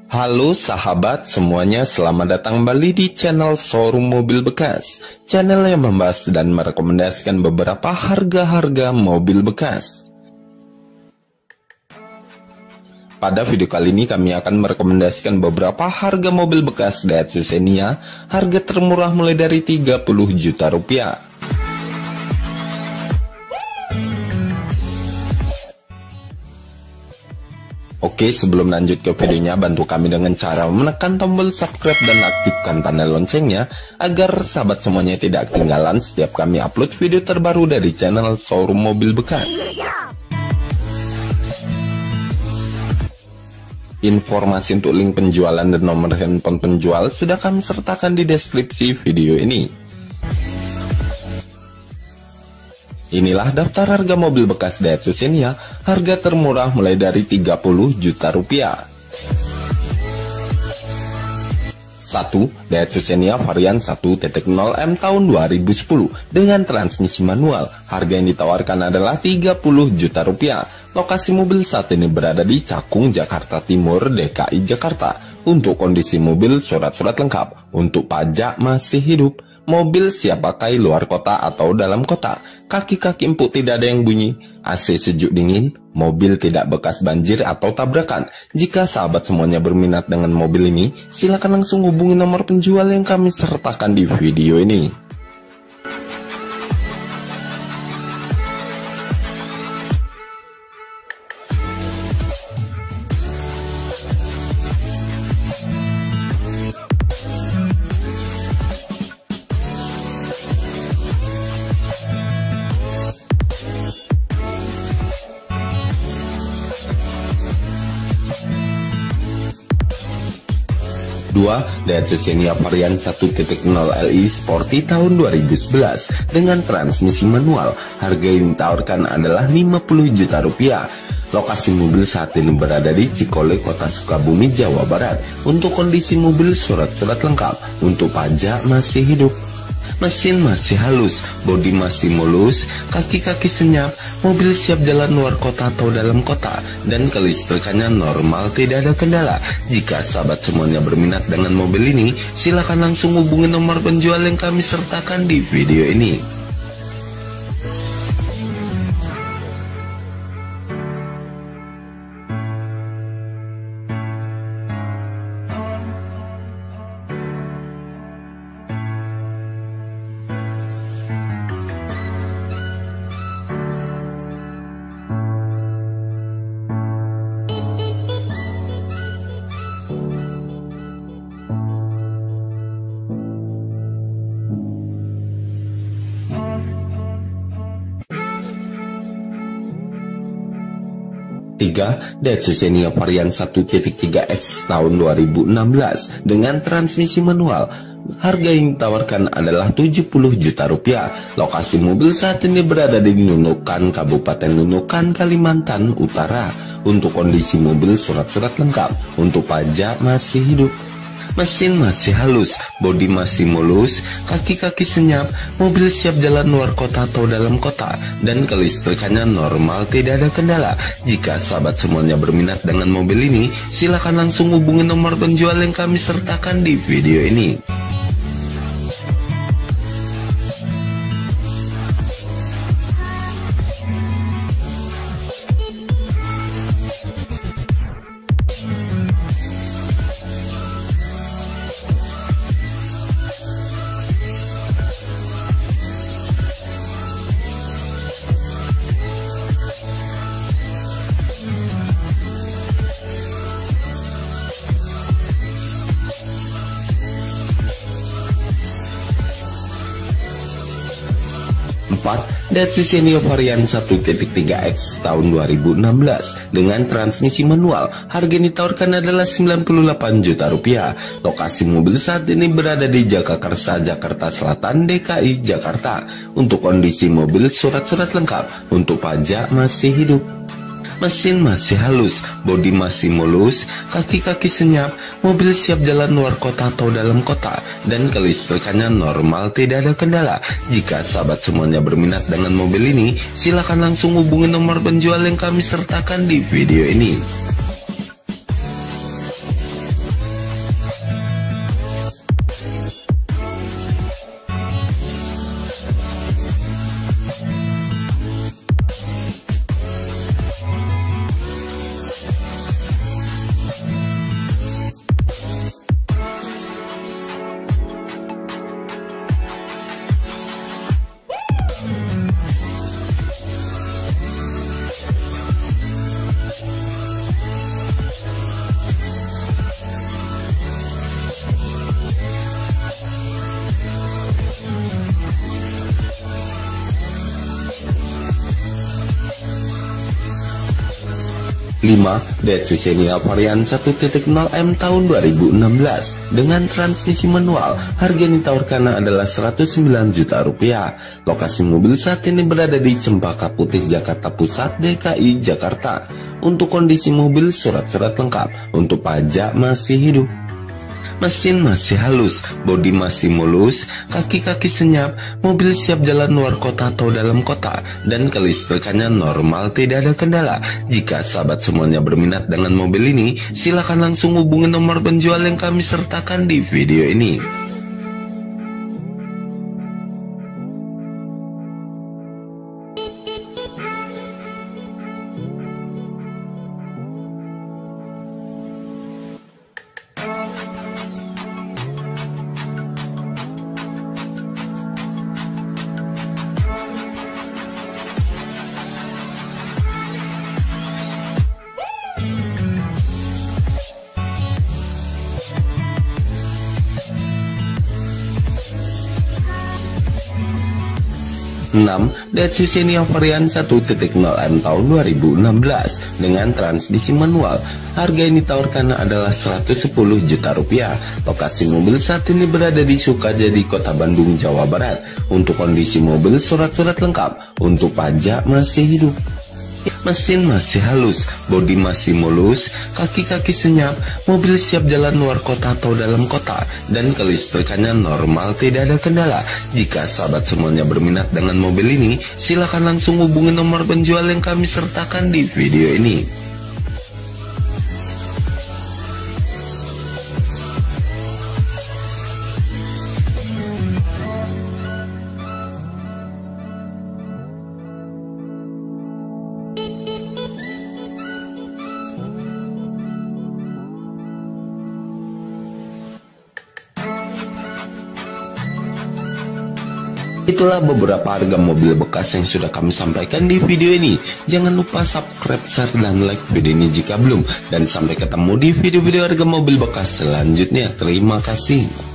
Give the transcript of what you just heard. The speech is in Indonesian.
Halo sahabat semuanya, selamat datang kembali di channel Showroom Mobil Bekas, channel yang membahas dan merekomendasikan beberapa harga-harga mobil bekas. Pada video kali ini kami akan merekomendasikan beberapa harga mobil bekas Daihatsu Xenia, harga termurah mulai dari 30 juta rupiah. Oke, sebelum lanjut ke videonya, bantu kami dengan cara menekan tombol subscribe dan aktifkan tanda loncengnya agar sahabat semuanya tidak ketinggalan setiap kami upload video terbaru dari channel Showroom Mobil Bekas. Informasi untuk link penjualan dan nomor handphone penjual sudah kami sertakan di deskripsi video ini. Inilah daftar harga mobil bekas Daihatsu Xenia, harga termurah mulai dari 30 juta rupiah. 1. Daihatsu Xenia varian 1.0M tahun 2010 dengan transmisi manual. Harga yang ditawarkan adalah 30 juta rupiah. Lokasi mobil saat ini berada di Cakung, Jakarta Timur, DKI Jakarta. Untuk kondisi mobil, surat-surat lengkap. Untuk pajak masih hidup. Mobil siap pakai luar kota atau dalam kota. Kaki-kaki empuk tidak ada yang bunyi. AC sejuk dingin. Mobil tidak bekas banjir atau tabrakan. Jika sahabat semuanya berminat dengan mobil ini, silakan langsung hubungi nomor penjual yang kami sertakan di video ini. 2. Daihatsu Xenia varian 1.0 Li Sporty tahun 2011 dengan transmisi manual. Harga yang ditawarkan adalah 50 juta rupiah. Lokasi mobil saat ini berada di Cikole, Kota Sukabumi, Jawa Barat. Untuk kondisi mobil, surat-surat lengkap. Untuk pajak masih hidup. Mesin masih halus, bodi masih mulus, kaki-kaki senyap, mobil siap jalan luar kota atau dalam kota, dan kelistrikannya normal, tidak ada kendala. Jika sahabat semuanya berminat dengan mobil ini, silakan langsung hubungi nomor penjual yang kami sertakan di video ini. 3. Daihatsu Xenia varian 1.3X tahun 2016 dengan transmisi manual. Harga yang ditawarkan adalah 70 juta rupiah. Lokasi mobil saat ini berada di Nunukan, Kabupaten Nunukan, Kalimantan Utara. Untuk kondisi mobil, surat-surat lengkap. Untuk pajak masih hidup. Mesin masih halus, bodi masih mulus, kaki-kaki senyap, mobil siap jalan luar kota atau dalam kota, dan kelistrikannya normal, tidak ada kendala. Jika sahabat semuanya berminat dengan mobil ini, silakan langsung hubungi nomor penjual yang kami sertakan di video ini. 4. Daihatsu Xenia varian 1.3X tahun 2016 dengan transmisi manual. Harga yang ditawarkan adalah 98 juta rupiah. Lokasi mobil saat ini berada di Jagakarsa, Jakarta Selatan, DKI Jakarta. Untuk kondisi mobil, surat-surat lengkap. Untuk pajak masih hidup. Mesin masih halus, bodi masih mulus, kaki-kaki senyap, mobil siap jalan luar kota atau dalam kota, dan kelistrikannya normal, tidak ada kendala. Jika sahabat semuanya berminat dengan mobil ini, silakan langsung hubungi nomor penjual yang kami sertakan di video ini. 5. Daihatsu Xenia varian 1.0M tahun 2016 dengan transmisi manual. Harga yang ditawarkan adalah 109 juta rupiah. Lokasi mobil saat ini berada di Cempaka Putih, Jakarta Pusat, DKI Jakarta. Untuk kondisi mobil, surat-surat lengkap. Untuk pajak masih hidup. Mesin masih halus, bodi masih mulus, kaki-kaki senyap, mobil siap jalan luar kota atau dalam kota, dan kelistrikannya normal, tidak ada kendala. Jika sahabat semuanya berminat dengan mobil ini, silakan langsung hubungi nomor penjual yang kami sertakan di video ini. Daihatsu Xenia varian 1.0M tahun 2016 dengan transmisi manual. Harga yang ditawarkan adalah 110 juta rupiah. Lokasi mobil saat ini berada di Sukajadi, Kota Bandung, Jawa Barat. Untuk kondisi mobil, surat-surat lengkap. Untuk pajak masih hidup. Mesin masih halus, bodi masih mulus, kaki-kaki senyap, mobil siap jalan luar kota atau dalam kota, dan kelistrikannya normal, tidak ada kendala. Jika sahabat semuanya berminat dengan mobil ini, silakan langsung hubungi nomor penjual yang kami sertakan di video ini. Itulah beberapa harga mobil bekas yang sudah kami sampaikan di video ini. Jangan lupa subscribe, share, dan like video ini jika belum. Dan sampai ketemu di video-video harga mobil bekas selanjutnya. Terima kasih.